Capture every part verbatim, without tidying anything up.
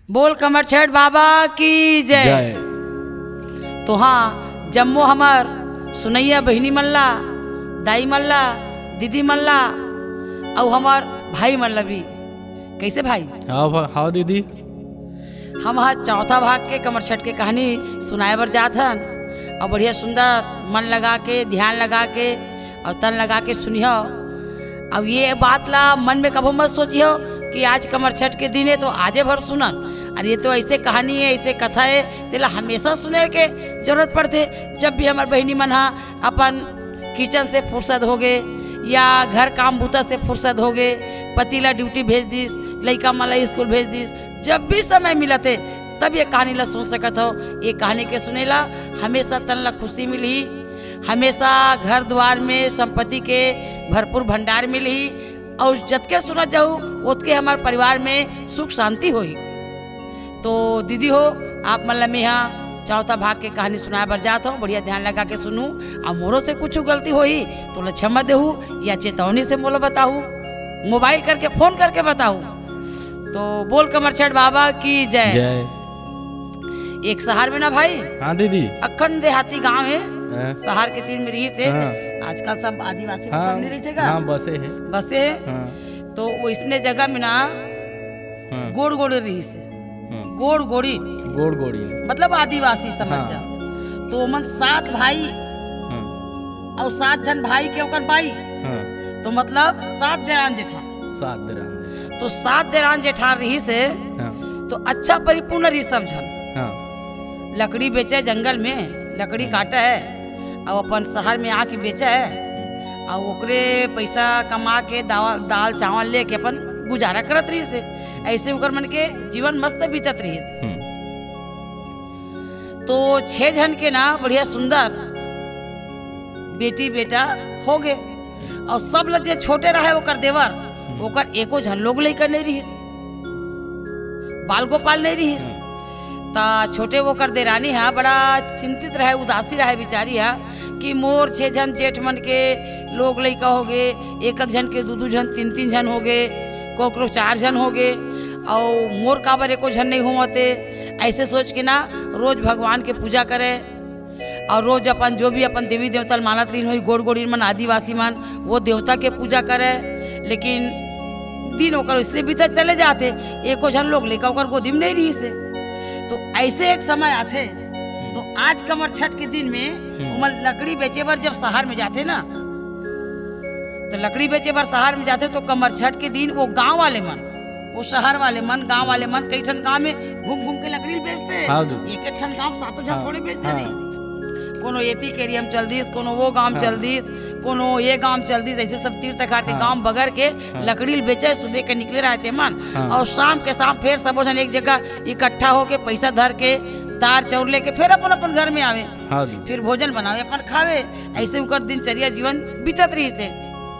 बोल कमरछठ बाबा की जय, जय। तो हाँ जम्मो हमार सुनैया बहिनी मल्ला, दाई मल्ला, दीदी मल्ला और हमार भाई मल्ला भी। कैसे भाई? हाँ हाँ दीदी। हम हाँ चौथा भाग के कमरछठ के कहानी सुनाए बर जात हन और बढ़िया सुंदर मन लगा के ध्यान लगा के और तन लगा के सुनियो। अब ये बात ला मन में कभो मत सोचियो कि आज कमरछठ के दिन है तो आजे भर सुनन। अरे ये तो ऐसे कहानी है, ऐसे कथा है, तेला हमेशा सुने के जरूरत पड़ते। जब भी हमार बहनी मन हा अपन किचन से फुर्सत हो गए या घर काम भूता से फुर्सत हो गए, पति ला ड्यूटी भेज दिस, लड़का माला स्कूल भेज दिस, जब भी समय मिलते तब ये कहानी ला सुन सकत हो। ये कहानी के सुनेला हमेशा तन ला खुशी मिली, हमेशा घर द्वार में संपत्ति के भरपूर भंडार मिली और जतके सुना जाऊ उतके हमारे परिवार में सुख शांति होई। तो दीदी हो आप मतलब मैं यहाँ चौथा भाग के कहानी सुनाए बर जात हो, बढ़िया ध्यान लगा के सुनू। और मोरो से कुछ गलती होई तो ला क्षमा देहू या चेतावनी से मोला बताऊ, मोबाइल करके फोन करके बताऊ। तो बोल कमरछठ बाबा की जय, जय। एक शहर में ना भाई, हाँ दीदी, अखंड देहाती गांव है, शहर के तीन में रही थे। हाँ। आजकल सब आदिवासी हाँ, सब नहीं रही थे का? हाँ, बसे है बसे है। हाँ। तो वो इसने जगह में ना हाँ। गोड़ गोड़ रही से हाँ। गोड़ गोड़ी गोड़ गोड़ी मतलब आदिवासी समझ हाँ। जा। तो मन सात भाई हाँ। और सात जन भाई के ओकर भाई हाँ। तो मतलब सात देरान जेठान, सात देरान। तो सात देरान जेठान रही से हाँ। तो अच्छा परिपूर्ण रही सब जन हाँ। लकड़ी बेचे जंगल में, लकड़ी काटा है और अपन शहर में आके बेचा है और ओकरे पैसा कमा के दाल दाल चावल लेके अपन गुजारा करत रही से। ऐसे ओकर मन के जीवन मस्त बीतत रही। तो छह जन के ना बढ़िया सुंदर बेटी बेटा हो गए और सब लगे छोटे रहे ओकर देवर, ओकर एको झन लोग लेकर नहीं रही, बाल गोपाल नहीं रही। ता छोटे वो कर देरानी है बड़ा चिंतित रहे, उदासी रहे बिचारी है कि मोर छह जन जेठ मन के लोग लइका हो गए, एक एक जन के दो दो जन तीन तीन जन हो गए, कोकरो चार जन हो गए और मोर काबर एको जन नहीं होते। ऐसे सोच के ना रोज भगवान के पूजा करे और रोज अपन जो भी अपन देवी देवता मानत रही हुई गोड़ गोड़ी मन आदिवासी मन वो देवता के पूजा करे। लेकिन दिन ओकर इसलिए भीतर चले जाते, एको जन लोग लेकर ओकर गोदी में नहीं रही से। तो ऐसे एक समय आते तो आज कमरछठ के दिन में उमन लकड़ी बेचे बर जब शहर में जाते ना, तो लकड़ी बेचे बर शहर में जाते तो कमरछठ के दिन वो गांव वाले मन, वो शहर वाले मन, गांव वाले मन कई ठन गांव में घूम घूम के लकड़ी बेचते। एक एक ठन गांव सातों जन थोड़े बेचते नहीं, कोनो एती केरियम चल दिस, कोनो वो गांव चल दिस, कोनो ये गांव चल दिस, ऐसे सब तीर्थ घाट के गांव बगर के लकड़ी बेचे सुबह के निकले रहते मन और शाम के शाम फिर सब जन एक जगह इकट्ठा होके पैसा धर के तार चौर लेके फिर अपन अपन घर में आवे, फिर भोजन बनावे अपन खावे। ऐसे उनकर दिनचर्या जीवन बीतत रही से।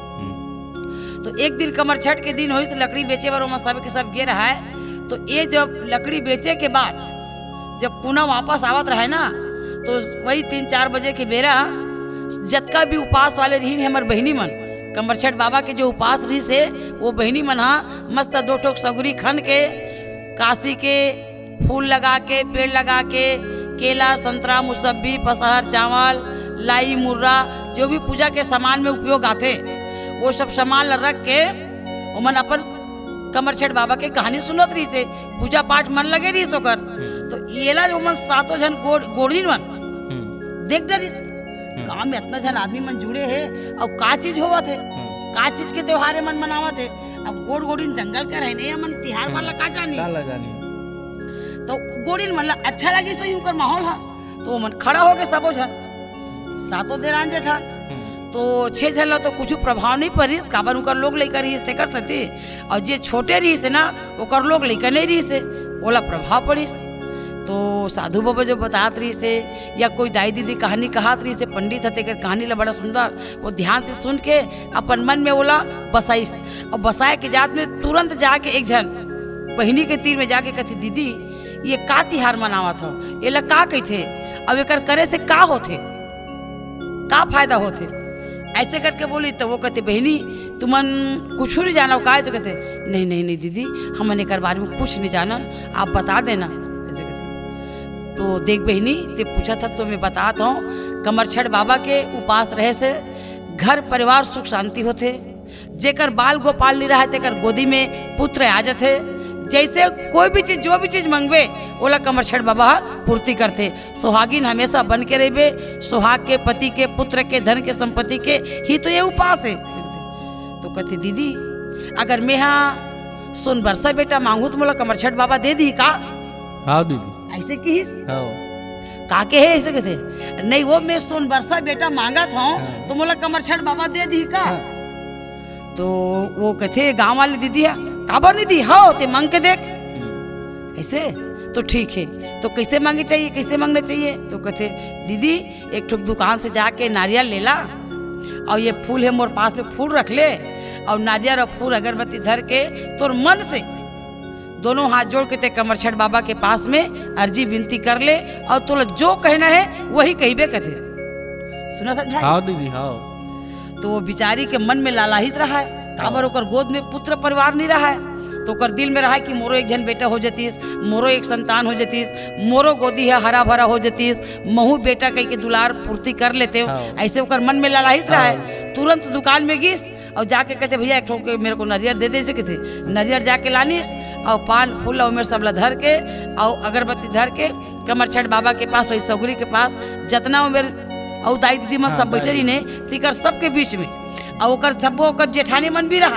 तो एक दिन कमरछठ के दिन हो लकड़ी बेचे बर सब के सब गे रहा है। तो ये जब लकड़ी बेचे के बाद जब पुनः वापस आवत रहे ना, तो वही तीन चार बजे के बेरा जतका भी उपास वाले रही हमार बहनी मन, कमरछठ बाबा के जो उपास रही से वो बहनी मन हा मस्त दो ठोक सगुरी खन के काशी के फूल लगा के पेड़ लगा के केला संतरा मुसब्बी पसहर चावल लाई मुर्रा जो भी पूजा के सामान में उपयोग आते वो सब सामान रख के वो मन अपन कमरछठ बाबा के कहानी सुनत रही से, पूजा पाठ मन लगे रही सोकर। तो येला जो मन सातों जन गोड़ गोड़ी मन देख डरिस गाँव में इतना जन आदमी मन जुड़े है और का चीज होवत है, का चीज के त्योहार मन मनावत है। अब गोड़ गोड़ीन जंगल के रहने मन तिहार वाला का जानी, तो गोड़ीन मन अच्छा लगी सो यूं कर माहौल हा। तो मन खड़ा हो गए सबो जन, सातों देरान जेठान। तो छह जन तो कुछ प्रभाव नहीं पड़िस, काबर उनकर लोग लेकर रही थे कर सकते, और जे छोटे रही से ना ओकर लोग लेकर नहीं रही से ओला प्रभाव पड़िस। तो साधु बाबा जो बतात रही से या कोई दाई दीदी कहानी कहत रही से, पंडित हते कर कहानी ला बड़ा सुंदर वो ध्यान से सुन के अपन मन में ओला बसाइस और बसाए के जात में तुरंत जाके एक जन बहिनी के तीर में जाके कहती, दीदी ये का तिहार मनावत हो, ये ला का कहते, अब एकर करे से का होते, का फायदा होते। ऐसे करके बोली तो वो कहते बहनी तुमन कुछ नहीं जाना का ऐसे कहते नहीं नहीं नहीं दीदी हमने कर बारे में कुछ नहीं जाना आप बता देना ऐसे कहते। तो देख बहनी ते पूछा था तो मैं बताता हूँ कमरछड़ बाबा के उपास रहे से घर परिवार सुख शांति होते, जेकर बाल गोपाल नहीं रहा तेकर गोदी में पुत्र आ जाते, जैसे कोई भी चीज जो भी चीज मंगवे ओला कमरछड़ बाबा पूर्ति करते। सुहागिन हमेशा बन के रहे, सुहाग के पति के पुत्र के धन के संपत्ति के ही तो ये उपास है। तो कहते दीदी अगर मैं हाँ सुन बरसा बेटा मांगू तो मोला कमरछड़ बाबा दे दी का? हाँ दीदी ऐसे की हाँ का के है ऐसे कहते नहीं वो मैं सुन बरसा बेटा मांगा था हाँ। तो मोला कमरछड़ बाबा दे दी का? हाँ। तो वो कहते गांव वाली दीदी है काबर नहीं दी हाँ ते मांग के देख ऐसे तो ठीक है। तो कैसे मांगी चाहिए कैसे मांगना चाहिए? तो कहते दीदी एक ठुक दुकान से जाके नारियल ले ला और ये फूल है मोर पास में फूल रख ले और नारियल और फूल अगरबत्ती धर के तोर मन से दोनों हाथ जोड़ के ते कमरछड़ बाबा के पास में अर्जी विनती कर ले और तोला जो कहना है वही कहिबे कहते। सुना था भाई? हाँ दीदी हाँ। तो वो बिचारी के मन में लालाहित रहा है, काबर ओकर गोद में पुत्र परिवार नहीं रहा है, तो ओकर दिल में रहा है कि मोरो एक जन बेटा हो जतीस, मोरो एक संतान हो जतीस, मोरो गोदी है हरा भरा हो जतीस, महू बेटा कह के दुलार पूर्ति कर लेते हो। हाँ। ऐसे ओकर मन में लालाहित रहा है। तुरंत दुकान में गिस और जाके कहते भैया एक ठोक मेरे को नरियर दे दे से कहते नरियर जाके लानिस और पान फूल और मेरे सबला धर के और अगरबत्ती धर के कमरछड़ बाबा के पास वही सौगरी के पास जतना वो मेरे और दाई दीदी मन सब बैठे रही ने तिकर सबके बीच में और ओकर सबो ओकर जेठानी मन भी रहा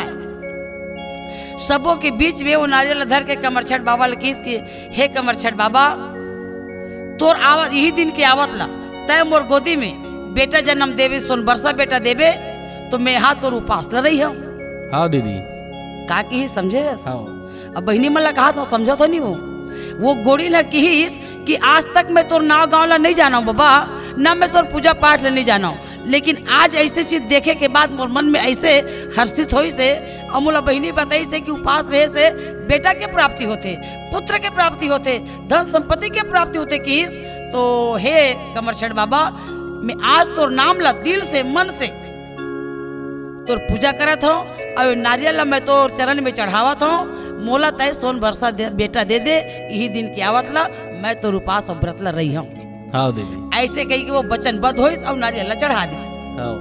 है, सबों के बीच में वो नारियल धर के कमरछड़ बाबा लकीस के हे कमरछड़ बाबा तोर आवत यही दिन के आवत ला तय मोर गोदी में बेटा जन्म देवे सोन बरसा बेटा देवे तो मैं यहाँ तोर उपास ल रही हूँ। हाँ दीदी का की समझे? हाँ। अब बहनी मन ला कहा तो समझो तो नहीं वो वो गोड़ी न कहीस कि आज तक मैं तोर नाव गाँव ला नहीं जाना हूँ बाबा, ना मैं तोर पूजा पाठ ला नहीं जाना हूँ, लेकिन आज ऐसे चीज देखे के बाद मोर मन में ऐसे हर्षित होई से अमूला बहनी बताई से कि उपास रहे से बेटा के प्राप्ति होते, पुत्र के प्राप्ति होते, धन संपत्ति के प्राप्ति होते किस। तो हे कमरछड़ बाबा मैं आज तोर नाम ला दिल से मन से तोर पूजा करत हूँ और नारियल ला मैं तोर चरण में चढ़ावत हूँ, मोला तय सोन बरसा दे, बेटा दे दे यही दिन की आवत ला मैं तोर उपास और व्रत ला रही हूँ। हाँ दीदी ऐसे कही कि वो वचनबद्ध होइस और नारियल ला चढ़ा दिस। हाँ।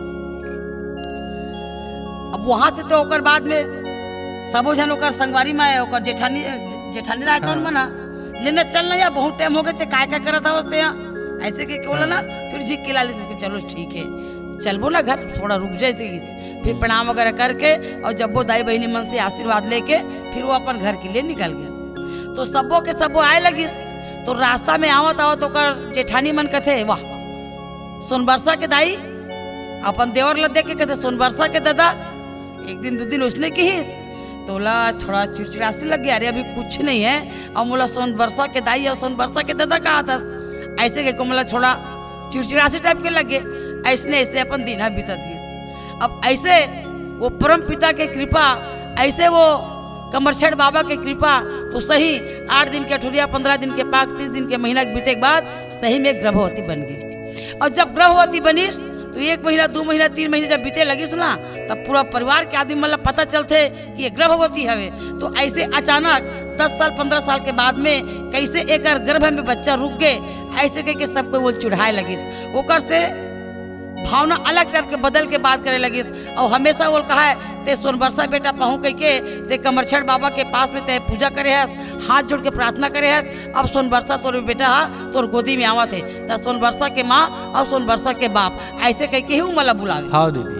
अब वहां से तो ओकर बाद में सबो जन ओकर संगवारी में ओकर जेठानी जेठानी राय कौन मना लेने चलना या बहुत टाइम हो गए थे काय काय करत था उसते यहाँ ऐसे के बोला ना फिर झिक के ला ले चलो ठीक है चलबो ना घर थोड़ा रुक जाए से फिर प्रणाम वगैरह करके और जब वो दाई बहनी मन से आशीर्वाद लेके फिर वो अपन घर के लिए निकल गए। तो सबो के सबो आए लगिस। तो रास्ता में आवत आवत ओकर जेठानी मन कथे वाह सोनबरसा के दाई अपन देवर ला देख के कहते सोनबरसा के दादा एक दिन दो दिन उसने की हिस तोला थोड़ा चिड़चिड़ासी लग गया अरे अभी कुछ नहीं है और मोला सोनबरसा के दाई और सोनबरसा के दादा कहा था ऐसे के को मोला थोड़ा चिड़चिड़ासी टाइप के लगे ऐसने ऐसे अपन दिन बीतत गई। अब ऐसे वो परम पिता के कृपा ऐसे वो कमरछड़ बाबा के कृपा तो सही आठ दिन के अठुरिया पंद्रह दिन के पाक तीस दिन के महीना बीते के बाद सही में गर्भवती बन गई। और जब गर्भवती बनीस तो एक महीना दो महीना तीन महीने जब बीते लगिस ना तब पूरा परिवार के आदमी मतलब पता चलते कि ये गर्भवती हवे। तो ऐसे अचानक दस साल पंद्रह साल के बाद में कैसे एक गर्भ में बच्चा रुक गए ऐसे कह के सबको वो चिढ़ाए लगिस ओकर से भावना अलग टाइप के बदल के बात करे लगिस। और हमेशा वो कहा है ते सोनबरसा बेटा पहू कह के ते कमरछड़ बाबा के पास में ते पूजा करे हस हाथ जोड़ के प्रार्थना करे हस। अब सोनबरसा तोर बेटा हा तोर गोदी में आवा थे तो सोनबरसा के माँ और सोनबरसा के बाप ऐसे कह के ही मला बुलावे। हाँ दीदी।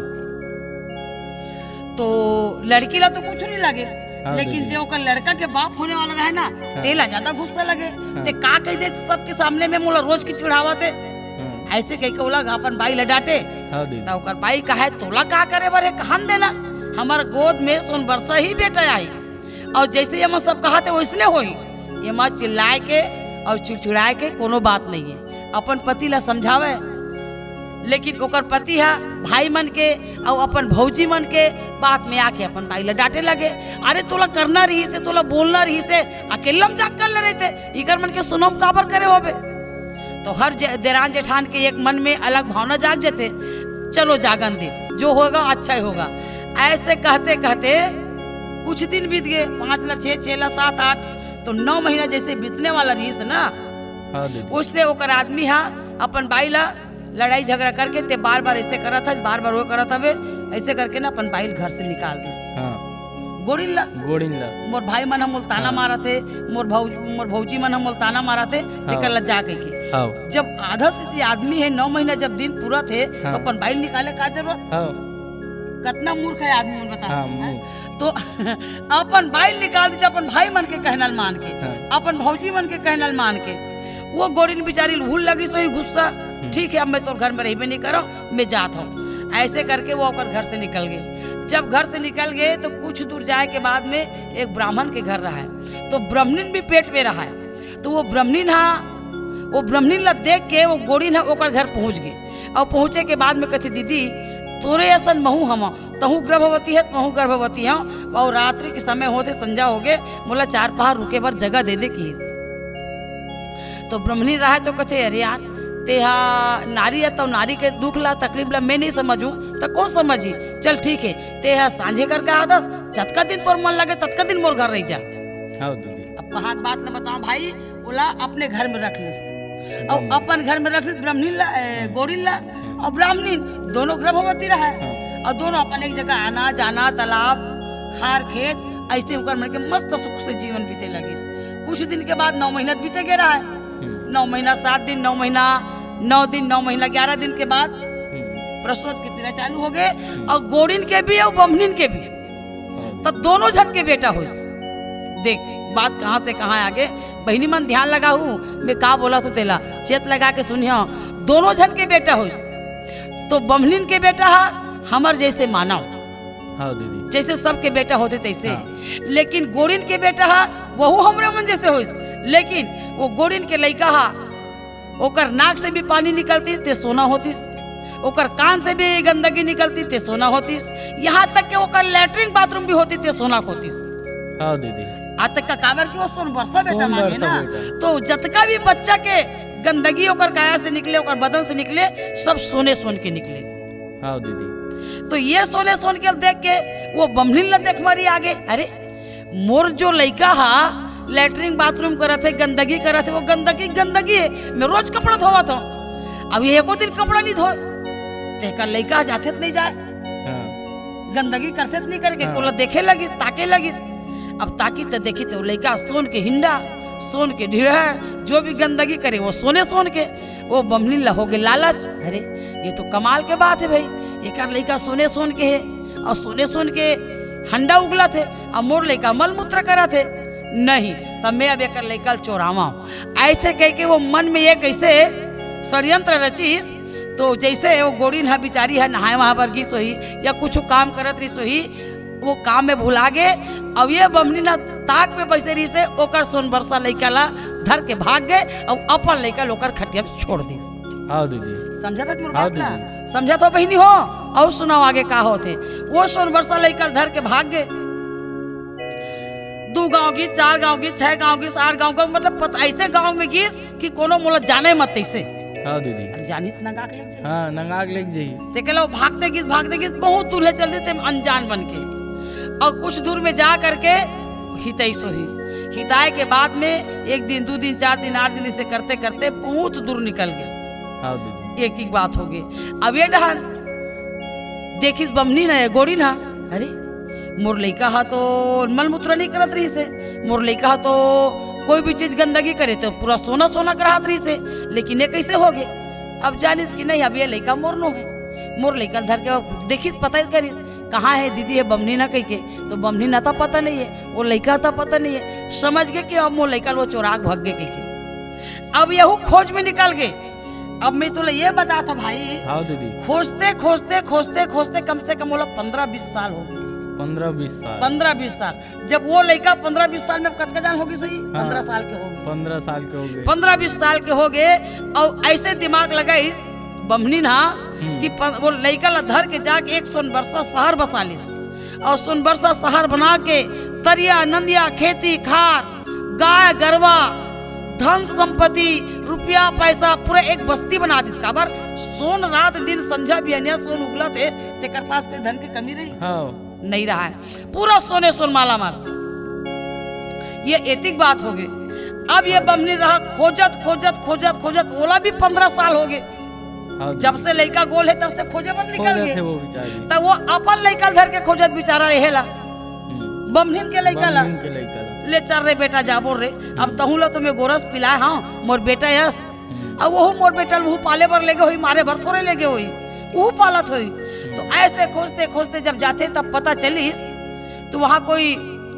तो लड़की ला तो कुछ नहीं लगे हाँ, लेकिन जो ओकर लड़का के बाप होने वाला रहे ना हाँ, तेला ज्यादा गुस्सा लगे हाँ, ते का कह दे सबके सामने में मोला रोज की चिढ़ावा थे ऐसे कह के बोला अपन भाई ल डांटे हाँ तो ओकर भाई कहा तोला का करे बरे कहन देना हमार गोद में सोनबरसा ही बेटा आई और जैसे ये सब कहा थे वैसने होई ये माँ चिल्लाए के और चिड़चिड़ाए के कोनो बात नहीं है अपन पति ला समझावे। लेकिन ओकर पति है भाई मन के और अपन भौजी मन के बात में आके अपन भाई ला डांटे लगे अरे तोला करना रही से तोला बोलना रही से अकेला में जाग कर ले रहे थे इकर मन के सुनम काबर करे होबे। तो हर देरान जेठान के एक मन में अलग भावना जाग जाते चलो जागन दे जो होगा अच्छा ही होगा। ऐसे कहते कहते कुछ दिन बीत गए, पाँच ला छः छः ला सात आठ, तो नौ महीना जैसे बीतने वाला रही ना, हाँ दीदी। उसने ओकर आदमी हाँ अपन बाई ला लड़ाई झगड़ा करके ते बार बार ऐसे करा था, बार बार वो करा था वे ऐसे करके ना अपन बाई घर से निकाल दी। हाँ गोड़िन ला गोड़िन ला मोर भाई मन हम ताना हाँ। मारा थे, मोर भौज मोर भौजी मन हम ताना मारा थे, ते हाँ। कर ला जा के के हाँ जब आधा से आदमी है नौ महीना जब दिन पूरा थे हाँ। तो अपन बाइल निकाले का जरूरत, हाँ कितना मूर्ख है आदमी मन बता। हाँ, हैं? मूर्ख। तो अपन बाइल निकाल दी अपन भाई मन के कहनल मान के, हाँ। अपन भौजी मन के कहनल मान के, वो गोड़िन बेचारी भूल लगी सोई गुस्सा, ठीक है अब मैं तो घर में रहबे नहीं करो, मैं जात हूँ। ऐसे करके वो अपन घर से निकल गए। जब घर से निकल गए तो कुछ दूर जाए के बाद में एक ब्राह्मण के घर रहा है, तो ब्राह्मण भी पेट में रहा है, तो वो ब्राह्मण हा वो ब्राह्मण ला देख के वो गोड़िन है ओकर घर पहुंच गए। और पहुंचे के बाद में कहती दीदी तोरे ऐसा महू हम तहू गर्भवती है महू गर्भवती हूँ, और रात्रि के समय होते संजा हो गए, बोला चार पहाड़ रुके भर जगह दे दे की। तो ब्राह्मणी रहा तो कहते अरे यार तेहा नारी है तो नारी के दुख ला तकलीफ ला मैं नहीं समझू तो कौन समझी, चल ठीक है तेहा सांझे करके आदस जतका दिन तोर मन लगे ततका दिन मोर घर रह जा। हाँ दीदी। अब कहाँ बात न बताओ भाई, बोला अपने घर में रख लिस और अपन घर में रख लिस ब्राह्मणी ला गोड़ी ला और ब्राह्मणी दोनों गर्भवती रहा है, और दोनों अपन एक जगह आना जाना तालाब खार खेत ऐसे होकर मन के मस्त सुख से जीवन बीते लगी। कुछ दिन के बाद नौ महीना बीते गए रहा है, नौ महीना सात दिन नौ महीना नौ दिन नौ महीना ग्यारह दिन के बाद प्रसूत के पीड़ा चालू हो गए, और गोड़िन के भी और ब्राह्मणिन के भी, तो दोनों जन के बेटा हो। देख बात कहाँ से कहाँ आगे, बहनी मन ध्यान लगा हूँ मैं का बोला तो तेला चेत लगा के सुनिया, दोनों जन के बेटा हो। तो ब्राह्मणिन के बेटा हमर जैसे मानव, हाँ दीदी, जैसे सबके बेटा होते तैसे, हाँ। लेकिन गोड़िन के बेटा हा वहू हमरे मन जैसे हो, लेकिन वो गोड़िन के लड़का हा ओकर नाक से भी पानी निकलती ते सोना होतीस, ओकर कान से भी गंदगी निकलती ते सोना होतीस, यहाँ तक के ओकर लैट्रिन बाथरूम भी होती ते सोना होतीस। हाँ दीदी। आज तक का काबर की वो सोन बरसा बेटा सोन मांगे बरसा ना, बेटा। तो जतका भी बच्चा के गंदगी ओकर काया से निकले ओकर बदन से निकले सब सोने सोन के निकले। हाँ दीदी। तो ये सोने सोन के देख के वो बमलिन ला देख मारी आगे, अरे मोर जो लड़का हा लैट्रिन बाथरूम करत है गंदगी करत है, वो गंदगी गंदगी है, मैं रोज कपड़ा धोवा था, अब ये एको दिन कपड़ा नहीं धोए, तेकर लड़का जाते नहीं जाए, हाँ। गंदगी करते नहीं करके हाँ। कोला देखे लगी ताके लगी, अब ताकी तो देखी तो लड़का सोन के हिंडा सोन के ढीढ़ जो भी गंदगी करे वो सोने सोन के, वो बमलिन ला हो गए लालच, अरे ये तो कमाल के बात है भाई, एक लड़का सोने सोन के है और सोने सोन के हंडा उगला थे, और मोर लड़का मल मूत्र करा थे, नहीं तब मैं अब एक लड़का चोरावा हूँ। ऐसे कह के वो मन में ये कैसे षड्यंत्र रचीस, तो जैसे वो गोड़िन है बेचारी है नहाए वहाँ पर गिस सोही या कुछ काम करत रही सोही, वो काम में भुला गे, अब ये बमनी ना ताक पे बैसे रही से ओकर सोन बरसा लड़का ला धर के भाग गए और अपन लड़का लोकर खटिया में छोड़ दी। हाँ दीदी। समझा था तुम हाँ बात ना? समझा तो बहनी हो, और सुनाओ आगे का होते। वो सोन बरसा लड़का धर के भाग गए, दो गांव की चार गांव की छह गांव की आठ गांव का, मतलब पता ऐसे गांव में गिस कि कोनो मोला जाने मत ऐसे। हाँ दीदी। अरे जानी तो नंगाक लग जाए। हाँ नंगाक लग जाई। ते कहलो भागते गिस भागते गिस बहुत दूर है चल देते अनजान बन के, और कुछ दूर में जा करके हितई सोही, हिताए के बाद में एक दिन दो दिन चार दिन आठ दिन इसे करते करते बहुत दूर निकल गए। हाँ दीदी। एक एक बात हो गई। अब ये डहान देखिस बमनी ना गोड़ी ना, अरे मोर लड़का हा तो मल मूत्र नहीं करत रही से, मोर लड़का हा तो कोई भी चीज गंदगी करे तो पूरा सोना सोना करात रही से, लेकिन ये कैसे हो गए? अब जानिस कि नहीं अब ये लड़का मोर नो है, मोर लड़का धर के देखिस पता करिस कहाँ है दीदी है बमनी ना कह के, तो बमनी ना था पता नहीं है, वो लड़का था पता नहीं है, समझ गए कि अब मोर लड़का वो चोराक भाग गए कह के। अब यहू खोज में निकल गए। अब मैं तुला ये बता था भाई, हाँ दीदी। खोजते खोजते खोजते खोजते कम से कम बोला पंद्रह बीस साल हो गए। पंद्रह बीस साल। पंद्रह बीस साल जब वो लड़का पंद्रह बीस साल में कतका जान होगी सही? हाँ। पंद्रह साल के हो गए। पंद्रह साल के हो गए। पंद्रह बीस साल के हो गए, और ऐसे दिमाग लगाइस बमनी ना कि वो लड़का ला धर के जाके एक सोन बरसा शहर बसा लिस, और सोन बरसा शहर बना के तरिया नंदिया खेती खार गाय गरवा धन संपत्ति रुपया पैसा पूरा एक बस्ती बना दी काबर सोन रात दिन संझा बिहनिया सोन उगला थे तेकर पास कोई धन की कमी रही हाँ नहीं रहा है पूरा सोने सोन माला माल। ये एतिक बात हो गई। अब ये बमनी रहा खोजत खोजत खोजत खोजत ओला भी पंद्रह साल हो गए। हाँ जब से लड़का गोल है तब से खोजे पर निकल खोजे थे गए वो बेचारी। तब वो अपन लड़का धर के खोजत बेचारा रहेला बमनिन के लड़का ला बमनीन के लइका ला। ले चल रे बेटा जाबो रे अब तहू ला तुम्हें गोरस पिलाए हाँ मोर बेटा यस अब वो मोर बेटा वो पाले बर लेगे हुई मारे भर थोड़े लेगे हुई वो पालत हुई। तो ऐसे खोजते खोजते जब जाते तब पता चलीस तो वहाँ कोई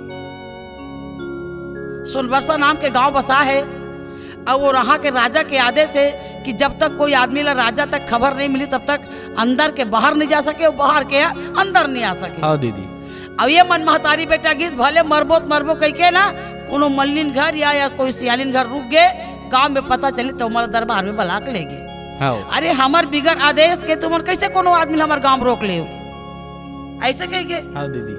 सोनवर्षा नाम के गांव बसा है और वो रहा के राजा के आदेश है कि जब तक कोई आदमी ला राजा तक खबर नहीं मिली तब तक अंदर के बाहर नहीं जा सके और बाहर के अंदर नहीं आ सके। हाँ दीदी। अब ये मन महतारी बेटा गिस भले मरबोत मरबो कह के ना कोनो मल्लिन घर या, या कोई सियालिन घर रुक गए गांव में पता चली तो हमारा दरबार में बलाक ले गए। हाँ अरे हमार बिगर आदेश के तुम कैसे कोनो आदमी हमार गांव रोक ले ऐसे कह के। हाँ दीदी।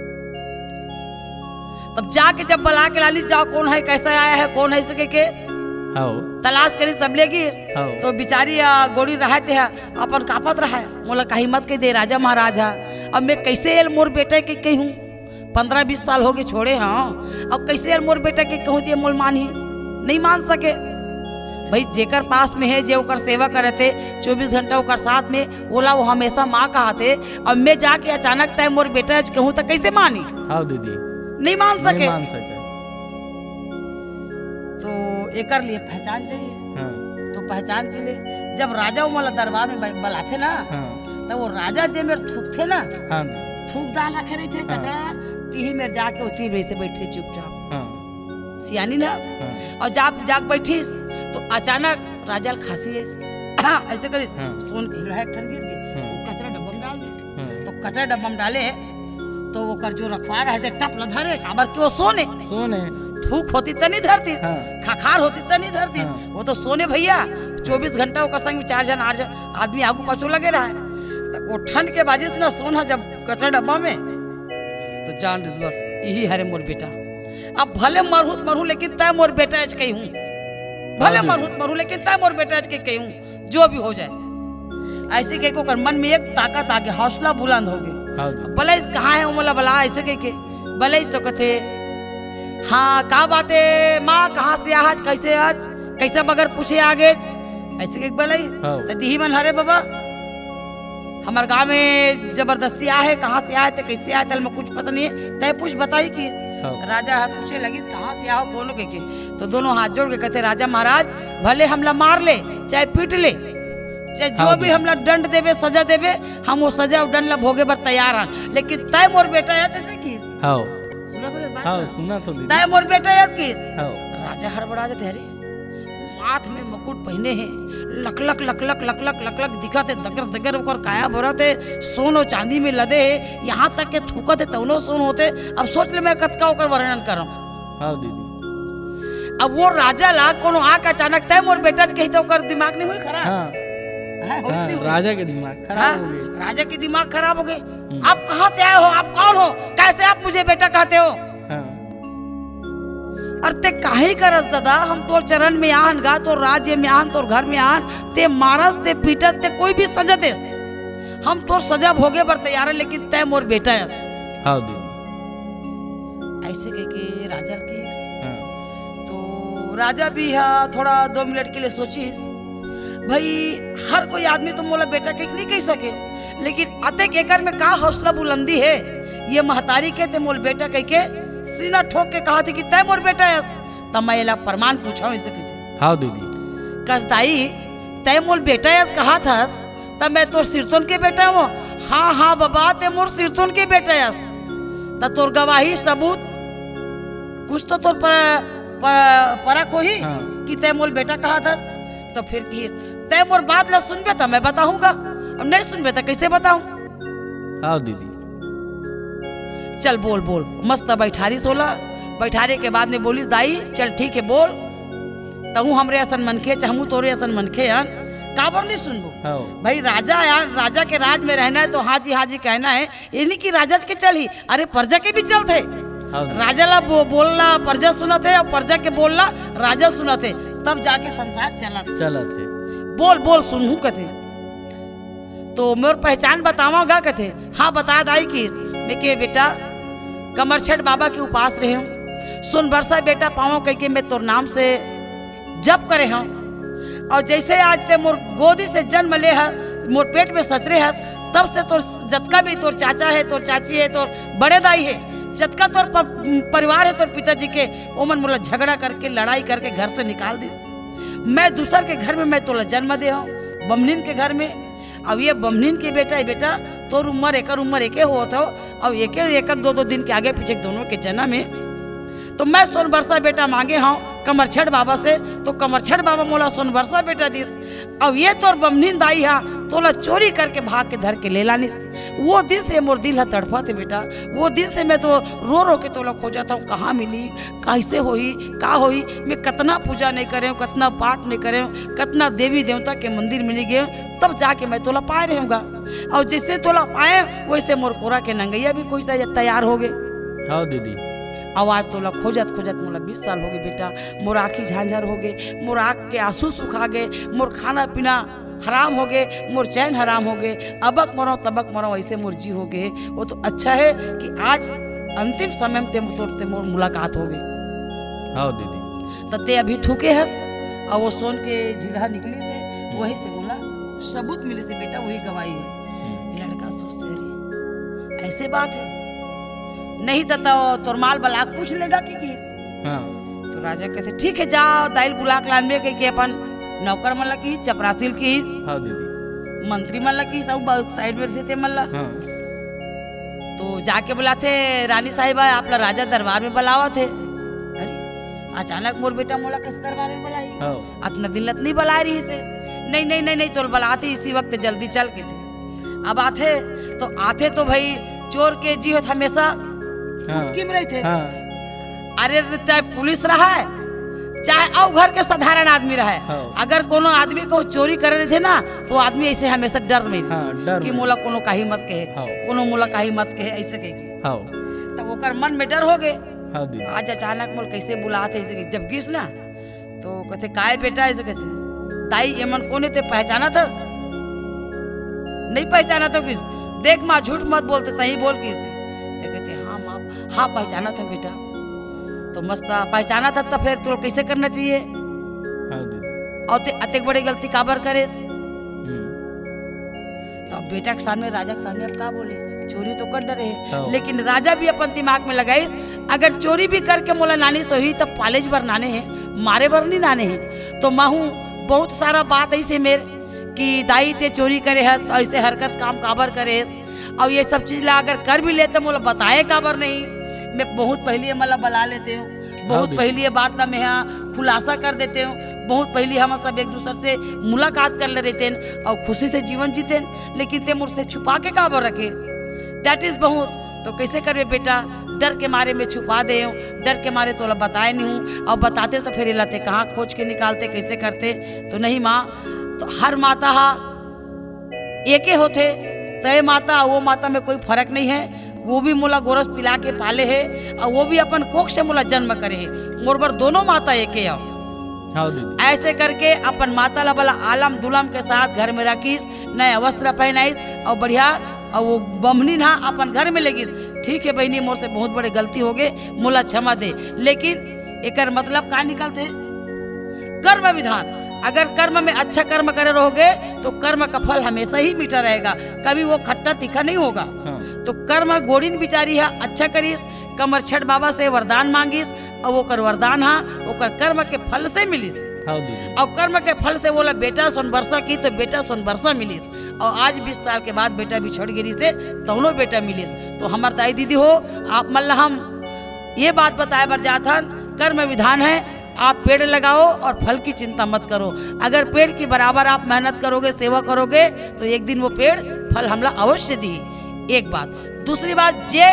तब जाके जब बला के लाली जाओ कौन है कैसा आया है कौन है ऐसे कह के हाँ तलाश करी तब लेगी हाँ तो बिचारी गोड़ी रहते है अपन कापत रहा है मोला कहीं मत कह दे राजा महाराजा अब मैं कैसे एल मोर बेटे के कही हूँ पंद्रह बीस साल हो गए छोड़े हाँ अब कैसे एल मोर बेटे के कहूँ दिए मोल मान ही नहीं मान सके। भाई जेकर पास में है जे ओकर सेवा करे थे चौबीस घंटा ओकर साथ में ओला वो हमेशा माँ कहा थे अब मैं जाके अचानक तय मोर बेटा कहूँ तो कैसे मानी। हाँ दीदी नहीं मान सके नहीं मान सके। तो एकर लिए पहचान चाहिए। हाँ तो पहचान के लिए जब राजा वाला दरबार में बुलाते ना हाँ तो वो राजा दे मेरे थूक थे ना हाँ थूक दाल रखे रहे थे हाँ। कचरा तीही में जाके उती वैसे बैठे चुपचाप हाँ सियानी ना हाँ और जाग जाग बैठी तो अचानक राजा खांसी ऐसे ऐसे करी हाँ। सोन कीड़ा एक ठन गिर गए हाँ। वो कचरा डब्बा में डाल दी हाँ। तो कचरा डब्बा में डाले तो वो कर जो रखवा रहे थे टप ल धरे काबर के वो सोने सोने थूक होती तो नहीं धरती हाँ। खखार होती तो नहीं धरती हाँ। वो तो सोने भैया चौबीस घंटा वो संग में चार जन आठ जन आदमी आगू पाछू लगे रहा है तो वो ठंड के बाजी से ना सोना जब कचरा डब्बा में तो जान बस यही हरे मोर बेटा अब भले मरहूत मरहू लेकिन तय मोर बेटा आज कही हूँ भले मरहूत मरहू लेकिन तय मोर बेटा आज के कही हूँ जो भी हो जाए ऐसे कह को मन में एक ताकत आ गई हौसला बुलंद हो गई। हाँ भले इस कहाँ है उमला भला ऐसे कह के भले इस तो कथे हाँ का बात है माँ कहाँ से आज कैसे आज कैसे बगैर पूछे आगे ऐसे कह भले हाँ। तो दी मन हरे बाबा हमारे गांव में जबरदस्ती आए कहाँ से आए थे कैसे आए थे मैं कुछ पता नहीं है तय पूछ बताई कि हाँ। राजा हर पूछे लगी कहाँ से आओ कौन के, के तो दोनों हाथ जोड़ के कहते राजा महाराज भले हमला मार ले चाहे पीट ले चाहे जो हाँ भी हमला दंड देवे सजा देवे हम वो सजा और दंड ला भोगे पर तैयार हैं लेकिन तय मोर बेटा या जैसे की हाँ सुना तो बात हाँ ना? सुना तो दीदी। तय मोर बेटा या की हाँ राजा हड़बड़ा जाते अरे माथ में मुकुट पहने हैं लकलक लकलक लकलक लकलक दिखत है दगर दगर ओकर काया भरत है सोन और चांदी में लदे है यहाँ तक के थूकत है तौनो सोन होते। अब सोच ले मैं कतका ओकर वर्णन करम। हाँ दीदी। अब वो राजा ला कोनो आके अचानक तय मोर बेटा कही तो ओकर दिमाग नहीं हुई खराब हाँ है, होइत हाँ नहीं हुई। राजा के दिमाग खराब हाँ, हो गई। राजा की दिमाग खराब हो गई। आप कहाँ से आए हो आप कौन हो कैसे आप मुझे बेटा कहते हो हाँ और ते काहे करस दादा हम तोर चरण में आन गा तोर राज्य में आन तोर घर में आन ते मारस ते पीटस ते कोई भी सजा देस हम तोर सजा भोगे बर तैयार है लेकिन तय मोर बेटा है। हाँ दीदी। ऐसे कह के राजा की हाँ तो राजा भी है थोड़ा दो मिनट के लिए सोचिस भाई हर कोई आदमी तो मोला बेटा के नहीं कह सके लेकिन अतेक एकर में का हौसला बुलंदी है ये महतारी के ते मोल बेटा कह के सीना ठोक के कहा थी कि तय मोर बेटा है तब मैं एला प्रमाण पूछा इसे कहते हाँ दीदी। कसदाई तय मोल बेटा है कहा था तब मैं तोर सिरतोन के बेटा हूँ हाँ हाँ बाबा ते मोर सिरतोन के बेटा है तब तोर गवाही सबूत कुछ तो तोर पर, पर, परख हो ही हाँ। कि तय मोल बेटा कहा था तो फिर की तय मोर बात ला सुनबे तो मैं बताऊंगा अब नहीं सुनबे तो कैसे बताऊं। हाँ दीदी। चल बोल बोल मस्त बैठारी सोला बैठारे के बाद में बोलिस दाई चल ठीक है बोल तहू हमरे असन मनखे चाहूँ तोरे असन मनखे हन काबर नहीं सुनबो हाँ भाई राजा यार राजा के राज में रहना है तो हाजी हाजी कहना है ये नहीं कि राजा के चल ही अरे प्रजा के भी चलते हाँ दीदी। राजा ला बो, बोलना प्रजा सुनत है और प्रजा के बोलना राजा सुनत है, तब जाके संसार चलत चला थे। बोल बोल सुनहू कथे। तो मोर पहचान बतावागा कथे। हाँ बता दाई की मैं के बेटा कमरछठ बाबा के उपास रहे हूँ, सुन बरसा बेटा पाओ कह के मैं तोर नाम से जप करे हूँ। और जैसे आज ते मोर गोदी से जन्म ले हस, मोर पेट में सचरे हस, तब से तोर जतका भी तोर चाचा है, तोर चाची है, तोर बड़े दाई है, जतका तोर परिवार है तोर पिताजी के, ओमन मोला झगड़ा करके लड़ाई करके घर से निकाल दिस। मैं दूसर के घर में मैं तोला जन्म दे हूँ, बमनीन के घर में। अब ये बमनीन के बेटा है बेटा तोर उम्र एकर उम्र एके होत हो, और एक एक दो दो दिन के आगे पीछे दोनों के जन्म है। तो मैं सोन बरसा बेटा मांगे हूँ कमरछठ बाबा से, तो कमरछठ बाबा मोला सोन बरसा बेटा दिस। अब ये तोर बमनीन दाई हा तोला चोरी करके भाग के धर के ले लानिस। वो दिन से मोर दिल है तड़फा थे बेटा, वो दिन से मैं तो रो रो के तोला खोजा था, कहाँ मिली, कैसे होई, का होई। मैं कितना पूजा नहीं करे हूँ, कितना पाठ नहीं करे हूँ, कितना देवी देवता के मंदिर मिली गए, तब जाके मैं तोला पाए रहूँगा। और जैसे तोला पाए वैसे मोर कोरा के नंगैया भी कोई तैयार हो गए। हाँ दीदी। आवाज तोला खोजत खोजत मोला बीस साल हो गए बेटा, मोर आँखी झांझर हो गए, मोर आँख के आंसू सुखा गए, मोर खाना पीना हराम हो गए, मोर चैन हराम हो गए, अबक मरो तबक मरो ऐसे मोर जी हो गए। वो तो अच्छा है कि आज अंतिम समय में तेम तोर से मोर मुलाकात हो गई। हाँ दीदी। तो ते अभी थूके हस, और वो सोन के जीढ़ा निकली से वही से बोला सबूत मिले से बेटा वही गवाही है। लड़का सोचते रहे ऐसे बात है, नहीं तो, तो तोर माल बलाक पूछ लेगा कि किस। हाँ। तो राजा कहते ठीक है जाओ दाइल बुलाक लानबे कह के अपन नौकर मन की चपरासिल की। हाँ दीदी। मंत्री मन की सब साइड में थे मन। हाँ। तो जाके बुलाते रानी साहिबा आपला राजा दरबार में बुलावा थे। अरे अचानक मोर बेटा मोला किस दरबार में बुलाई, हाँ। इतना दिल्लत नहीं बुला रही से। नहीं नहीं नहीं नहीं तो बुलाते इसी वक्त जल्दी चल के थे। अब आते तो आते तो भाई चोर के जी होत हमेशा फुटकी में रहे थे। हाँ। अरे चाहे पुलिस रहा है चाहे और घर के साधारण आदमी रहा है, हाँ। अगर कोनो आदमी को चोरी कर रहे थे ना तो आदमी ऐसे हमेशा डर में हाँ, डर कि में। मोला कोनो काही मत कहे, हाँ। कोनो मोला काही मत कहे ऐसे कहे के। हाँ। तब ओकर मन में डर हो गए। हाँ दीदी। आज अचानक मोल कैसे बुलाते ऐसे कहे। जब गिस ना तो कहते काय बेटा ऐसे कहते दाई एमन कोने ते पहचाना था? नहीं पहचाना तो किस, देख माँ झूठ मत बोलते सही बोल किसे। तो कहते हाँ माँ हाँ पहचाना था बेटा। तो मस्त पहचाना था तो फिर तो कैसे करना चाहिए। हाँ दीदी। और ते अतेक बड़ी गलती काबर करे। हम्म। तो अब बेटा के सामने राजा के सामने अब का बोले, चोरी तो कर डरे है। हाँ। लेकिन राजा भी अपन दिमाग में लगाइस अगर चोरी भी करके मोला नानी सोही तब पालेज बर नाने हैं, मारे बर नहीं नाने हैं। तो माहू बहुत सारा बात ऐसे मेरे कि दाई ते चोरी करे है तो ऐसे हरकत काम काबर करे, और ये सब चीज ला अगर कर भी लेते मोला बताए काबर नहीं। मैं बहुत पहले मतलब बुला लेते हूँ, बहुत हाँ पहले बात ना मैं यहाँ खुलासा कर देते हूँ, बहुत पहले हम सब एक दूसरे से मुलाकात कर ले रहते हैं और खुशी से जीवन जीते हैं। लेकिन ते मुझसे छुपा के काबर रखे, डैट इज बहुत। तो कैसे करे बेटा, डर के मारे में छुपा दे हूँ, डर के मारे तो बताए नहीं हूँ, और बताते तो फिर लाते कहाँ खोज के निकालते कैसे करते। तो नहीं माँ, तो हर माता हा एक ही होते, तय माता वो माता में कोई फर्क नहीं है। वो भी मोला गोरस पिला के पाले है और वो भी अपन कोख से मोला जन्म करे है। मोर बर दोनों माता एक ही। हाँ दीदी। ऐसे करके अपन माता ला बला आलम दुलम के साथ घर में रखीस, नए वस्त्र पहनाइस और बढ़िया, और वो बमनी ना अपन घर में लेगिस। ठीक है बहनी मोर से बहुत बड़ी गलती हो गई, मोला क्षमा दे। लेकिन एकर मतलब का निकलते कर्म विधान। अगर कर्म में अच्छा कर्म करे रहोगे तो कर्म का फल हमेशा ही मीठा रहेगा, कभी वो खट्टा तीखा नहीं होगा। हाँ। तो कर्म गोड़ीन बिचारी है अच्छा करीस, कमरछठ बाबा से वरदान मांगिस और वो कर वरदान हा वो कर कर्म के फल से मिलिस। हाँ दीदी। और कर्म के फल से बोला बेटा सोन बरसा की तो बेटा सोन बरसा मिलिस। और आज बीस साल के बाद बेटा बिछड़ गिरी से दोनों बेटा मिलिस। तो हमार दाई दीदी हो आप मल्ला हम ये बात बताए बर जाथन, कर्म विधान है, आप पेड़ लगाओ और फल की चिंता मत करो। अगर पेड़ की बराबर आप मेहनत करोगे, सेवा करोगे तो एक दिन वो पेड़ फल हमला अवश्य दी। एक बात। दूसरी बात, जे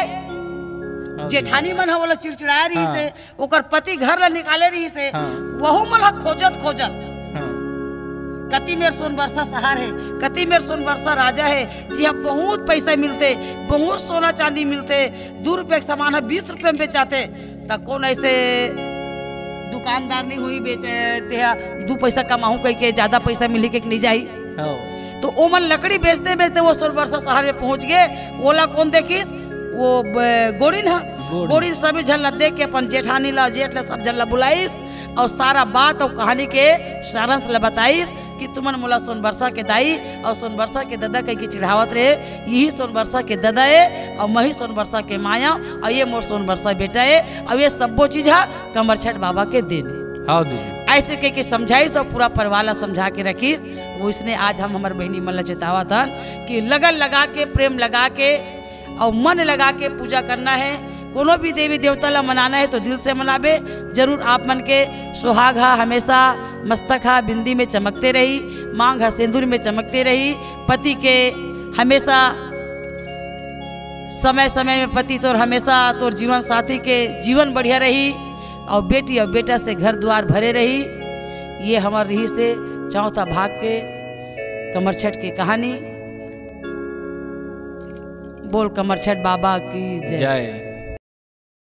जेठानी मन बोला चिड़चिड़ाए रही हाँ। से ओकर पति घर ला निकाले रही से हाँ। वहू मन खोजत खोजत हाँ। कति मेर सोन वर्षा सहार है, कति मेर सोन वर्षा राजा है। जी हाँ, बहुत पैसा मिलते, बहुत सोना चांदी मिलते। दो रुपये का सामान है बीस रुपये में बेचाते। तो कौन ऐसे दुकानदार नहीं हुई बेचते हैं, दो पैसा कमाऊँ कह के ज्यादा पैसा मिली के नहीं जाई। हाँ तो ओमन लकड़ी बेचते बेचते वो सोन वर्षा शहर में पहुंच गए। ओला कौन देखिस, वो गोरिन है, गोरिन सभी झल्ला देख के अपन जेठानी ला जेठ ला सब झल्ला बुलाइस और सारा बात और कहानी के सारांश ला बताइस कि तुमन मोला सोन वर्षा के दाई और सोन वर्षा के दादा कह के चिढ़ावत रहे। यही सोन वर्षा के दादा है और मैं ही सोन वर्षा के माया और ये मोर सोन वर्षा बेटा है और ये सबो चीज है कमरछठ बाबा के देने। हाँ दीदी ऐसे कह के समझाइस और पूरा परिवार ला समझा के रखीस। वो इसने आज हम हमारे बहनी मन ला चेतावा था कि लगन लगा के, प्रेम लगा के और मन लगा के पूजा करना है। कोनो भी देवी देवता ला मनाना है तो दिल से मनाबे जरूर। आप मन के सुहाग हा हमेशा मस्तक हा बिंदी में चमकते रही, मांग हा सिंदूर में चमकते रही। पति के हमेशा समय समय में पति तोर हमेशा तोर जीवन साथी के जीवन बढ़िया रही और बेटी और बेटा से घर द्वार भरे रही। ये हमार रही से चौथा भाग के कमरछठ की कहानी। बोल कमरछठ बाबा की जय। जय।